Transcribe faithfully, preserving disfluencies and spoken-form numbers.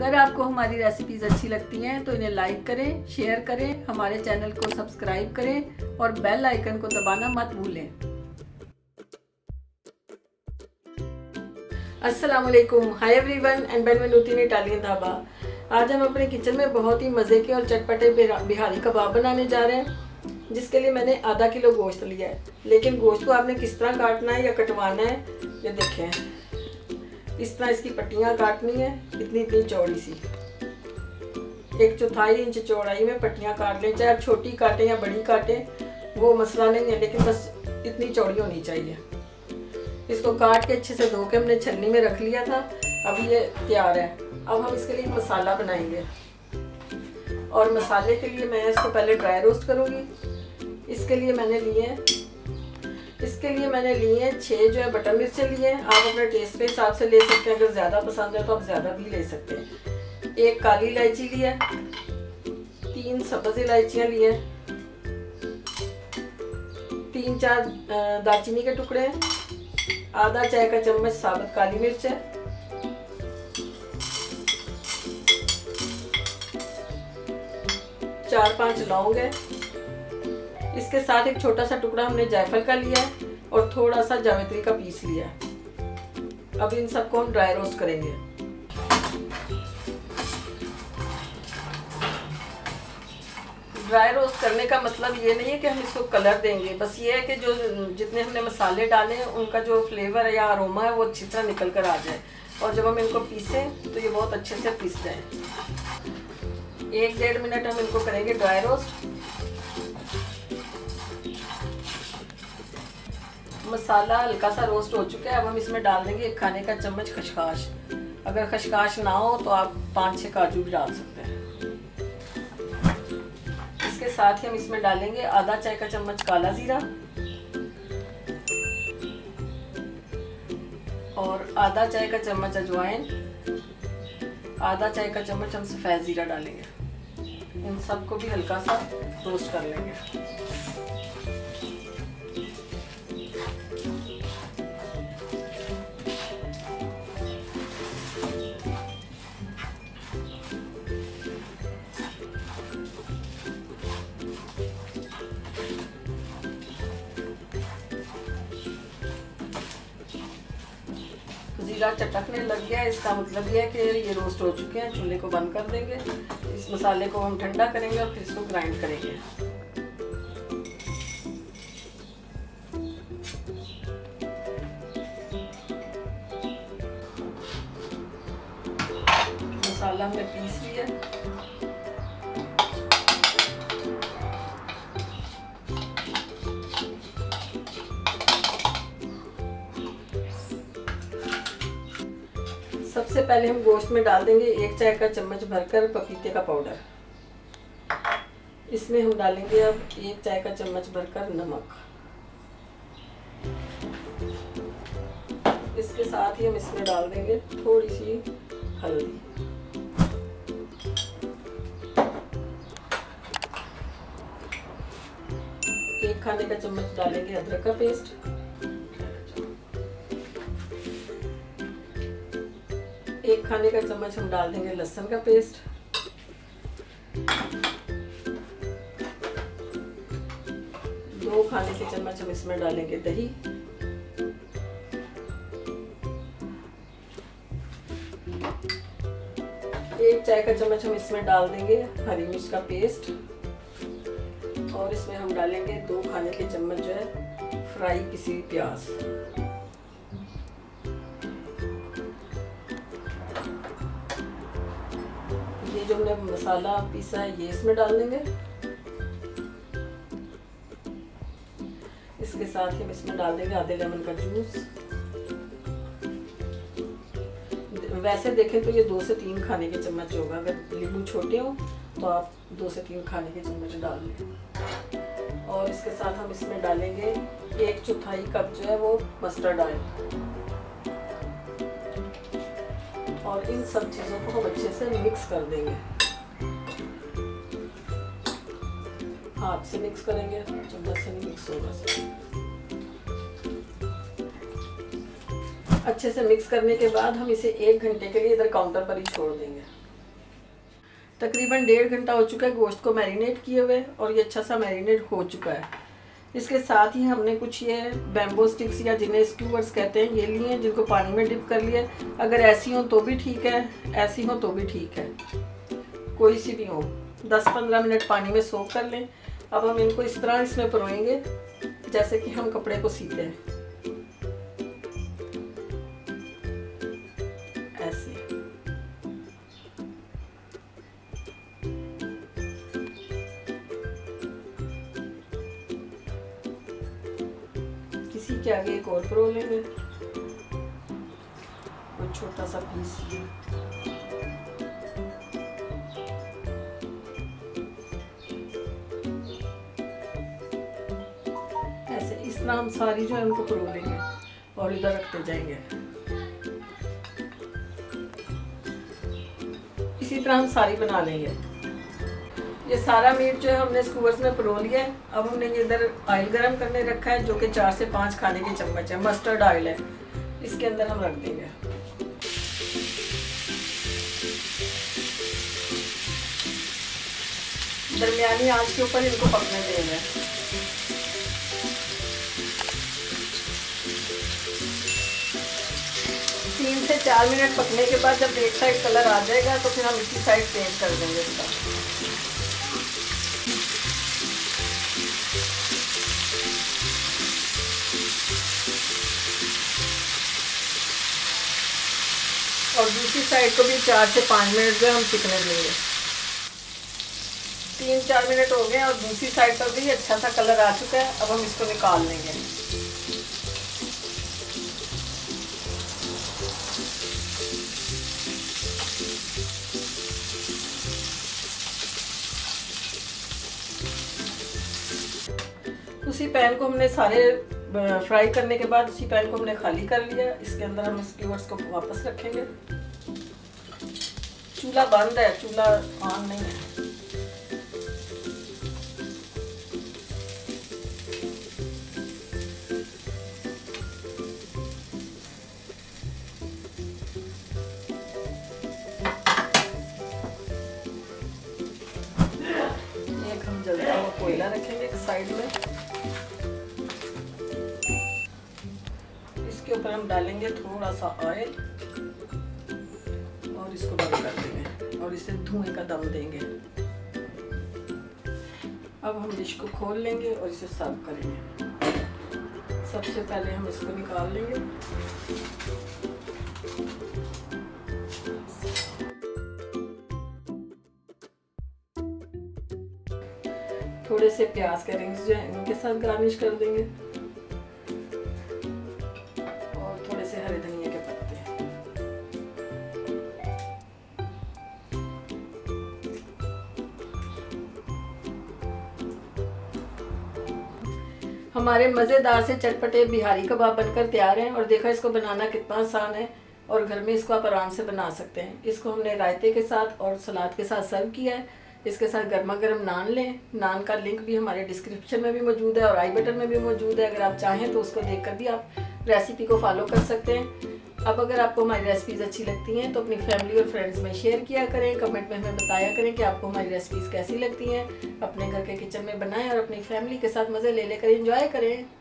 अगर आपको हमारी रेसिपीज़ अच्छी लगती हैं तो इन्हें लाइक करें, शेयर करें, हमारे चैनल को सब्सक्राइब करें और बेल आइकन को दबाना मत भूलें। अस्सलाम वालेकुम, हाय एवरीवन एंड बेनवेनुti इन इटालियन ढाबा। आज हम अपने किचन में बहुत ही मज़े के और चटपटे बिहारी कबाब बनाने जा रहे हैं, जिसके लिए मैंने आधा किलो गोश्त लिया है। लेकिन गोश्त को आपने किस तरह काटना है या कटवाना है ये देखें। इस तरह इसकी पट्टियाँ काटनी है, इतनी इतनी चौड़ी सी, एक चौथाई इंच चौड़ाई में पट्टियाँ काट लें। चाहे आप छोटी काटें या बड़ी काटें वो मसला नहीं है, लेकिन बस इतनी चौड़ी होनी चाहिए। इसको काट के अच्छे से धो के हमने छन्नी में रख लिया था। अब ये तैयार है। अब हम इसके लिए मसाला बनाएंगे और मसाले के लिए मैं इसको पहले ड्राई रोस्ट करूँगी। इसके लिए मैंने लिए इसके लिए मैंने लिए छः जो है बटर मिर्चें लिए हैं। आप अपने टेस्ट के हिसाब से ले सकते हैं, अगर ज़्यादा पसंद है तो आप ज़्यादा भी ले सकते हैं। एक काली इलायची ली है, तीन सब्ज़ इलायचियाँ लिए, तीन चार दालचीनी के टुकड़े, आधा चाय का चम्मच साबुत काली मिर्च है, चार पांच लौंग है। इसके साथ एक छोटा सा टुकड़ा हमने जायफल का लिया है और थोड़ा सा जावित्री का पीस लिया है। अब इन सबको हम ड्राई रोस्ट करेंगे। ड्राई रोस्ट करने का मतलब ये नहीं है कि हम इसको कलर देंगे, बस ये है कि जो जितने हमने मसाले डाले हैं उनका जो फ्लेवर या अरोमा है वो अच्छी तरह निकल कर आ जाए, और जब हम इनको पीसें तो ये बहुत अच्छे से पीस जाए। एक डेढ़ मिनट हम इनको करेंगे ड्राई रोस्ट। मसाला हल्का सा रोस्ट हो चुका है। अब हम इसमें डाल देंगे एक खाने का चम्मच खसकाश। अगर खसकाश ना हो तो आप पाँच छः काजू भी डाल सकते हैं। इसके साथ ही हम इसमें डालेंगे आधा चाय का चम्मच काला जीरा और आधा चाय का चम्मच अजवाइन, आधा चाय का चम्मच हम सफ़ेद जीरा डालेंगे। इन सबको भी हल्का सा रोस्ट कर लेंगे। जीरा चटकने लग गया, इसका मतलब ये है कि ये रोस्ट हो चुके हैं। चूल्हे को बंद कर देंगे। इस मसाले को हम ठंडा करेंगे और फिर इसको ग्राइंड करेंगे। मसाला हमने पीस लिया। सबसे पहले हम गोश्त में डाल देंगे एक चाय का चम्मच भरकर पपीते का पाउडर। इसमें हम डालेंगे अब एक चाय का चम्मच भरकर नमक। इसके साथ ही हम इसमें डाल देंगे थोड़ी सी हल्दी। एक खाने का चम्मच डालेंगे अदरक का पेस्ट। एक खाने का चम्मच हम डाल देंगे लहसुन का पेस्ट। दो खाने के चम्मच हम इसमें डालेंगे दही। एक चाय का चम्मच हम इसमें डाल देंगे हरी मिर्च का पेस्ट, और इसमें हम डालेंगे दो खाने के चम्मच जो है फ्राई किसी प्याज। ये जो हमने मसाला पीसा है ये इसमें डाल देंगे। इसके साथ ही हम इसमें डाल देंगे आधे लेमन का जूस। वैसे देखें तो ये दो से तीन खाने के चम्मच होगा। अगर नींबू छोटे हो तो आप दो से तीन खाने के चम्मच डाल लें। और इसके साथ हम इसमें डालेंगे एक चौथाई कप जो है वो मस्टर्ड ऑयल, और इन सब चीज़ों को हम अच्छे से मिक्स कर देंगे। हाथ से मिक्स करेंगे, चम्मच से नहीं मिक्स होगा। अच्छे से मिक्स करने के बाद हम इसे एक घंटे के लिए इधर काउंटर पर ही छोड़ देंगे। तकरीबन डेढ़ घंटा हो चुका है गोश्त को मैरिनेट किए हुए और ये अच्छा सा मैरिनेट हो चुका है। इसके साथ ही हमने कुछ ये बैम्बो स्टिक्स या जिन्हें स्क्यूवर्स कहते हैं ये लिए हैं, जिनको पानी में डिप कर लिया। अगर ऐसी हो तो भी ठीक है, ऐसी हो तो भी ठीक है, कोई सी भी हो। दस पंद्रह मिनट पानी में सोक कर लें। अब हम इनको इस तरह इसमें परोएंगे जैसे कि हम कपड़े को सीते हैं, ऐसे। किसी के आगे एक और परो लेंगे, कोई छोटा सा पीस। ऐसे इस तरह हम सारी जो है उनको परो लेंगे और इधर रखते जाएंगे। इसी तरह हम सारी बना लेंगे। ये सारा मीट जो है हमने स्क्यूवर्स में परो लिया है। अब हमने ये इधर ऑयल गरम करने रखा है जो कि चार से पाँच खाने के चम्मच है, मस्टर्ड ऑयल है। इसके अंदर हम रख देंगे। दरमियानी आंच के ऊपर इनको पकने देंगे। तीन से चार मिनट पकने के बाद जब एक साइड कलर आ जाएगा तो फिर हम इसकी साइड चेंज कर देंगे इसका। और दूसरी साइड को भी चार से पाँच मिनट जो हम सिकने देंगे। तीन चार मिनट हो गए और दूसरी साइड पर भी अच्छा सा कलर आ चुका है। अब हम इसको निकाल लेंगे। उसी पैन को हमने सारे फ्राई करने के बाद उसी पैन को हमने खाली कर लिया। इसके अंदर हम स्क्यूवर्स को वापस रखेंगे। चूल्हा बंद है, चूल्हा ऑन नहीं है। एक हम जलता हुआ कोयला रखेंगे एक साइड में। इसके ऊपर हम डालेंगे थोड़ा सा ऑयल और इसको बंद कर देंगे और इसे धुएं का दम देंगे। अब हम डिश को खोल लेंगे और इसे सर्व करेंगे। सबसे पहले हम इसको निकाल लेंगे। थोड़े से प्याज के रिंग्स जो है इनके साथ गार्निश कर देंगे और थोड़े से हरे धनिया के पत्ते। हमारे मज़ेदार से चटपटे बिहारी कबाब बनकर तैयार हैं। और देखा इसको बनाना कितना आसान है और घर में इसको आप आराम से बना सकते हैं। इसको हमने रायते के साथ और सलाद के साथ सर्व किया है। इसके साथ गर्मा गर्म नान लें। नान का लिंक भी हमारे डिस्क्रिप्शन में भी मौजूद है और आई बटन में भी मौजूद है। अगर आप चाहें तो उसको देखकर भी आप रेसिपी को फॉलो कर सकते हैं। अब अगर आपको हमारी रेसिपीज़ अच्छी लगती हैं तो अपनी फैमिली और फ्रेंड्स में शेयर किया करें। कमेंट में हमें बताया करें कि आपको हमारी रेसिपीज़ कैसी लगती हैं। अपने घर के किचन में बनाएं और अपनी फैमिली के साथ मज़े ले लेकर एंजॉय करें।